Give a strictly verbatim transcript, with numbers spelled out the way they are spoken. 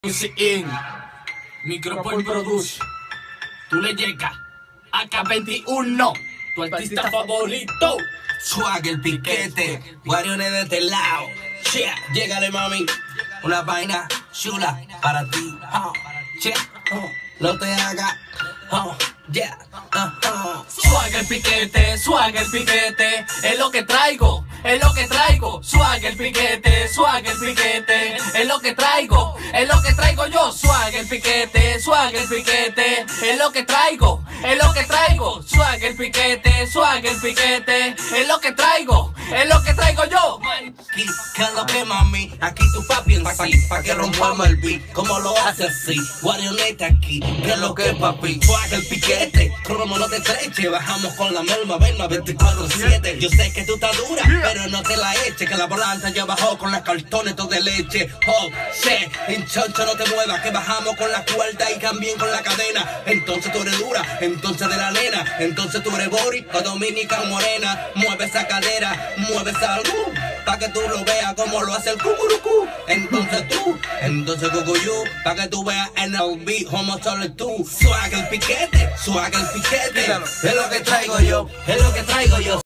Music in Micropol Produce. Tú le llegas a K veintiuno, tu artista favorito. Swag el piquete, guariones de este lado. Yeah, llégale mami, una vaina chula para ti. Oh, yeah, oh, no te hagas. Oh, yeah, uh, uh. Swag el piquete, swag el piquete, es lo que traigo, es lo que traigo. Swag el piquete, swag el piquete, es lo que traigo, es lo que traigo yo. Swag el piquete, swag el piquete, es lo que traigo, es lo que traigo. Swag el piquete, swag el piquete, es lo que traigo, es lo que traigo yo. Aquí, ¿qué es lo que mami? Aquí tu papi en sí, pa' que rompamos el beat. ¿Cómo lo hace así? Guarioneta aquí, ¿qué es lo que papi? Swag el piquete, como no te estreche. Bajamos con la melma, verma veinticuatro siete. Yo sé que tú estás dura, pero no te la eches. Que la volanta ya bajó con las cartones todo de leche. Oh, shit, hinchoncho no te muevas. Que bajamos con la cuerda y también con la cadena. Entonces tú eres dura, entonces de la nena. Entonces tú eres Bori o Dominica Morena. Mueve esa cadera, mueve esa algo, pa' que tú lo veas como lo hace el cucurucú. Entonces tú, entonces cucuyú, pa' que tú veas en el beat como solo tú. Swag el piquete, swag el piquete, es lo que traigo yo, es lo que traigo yo.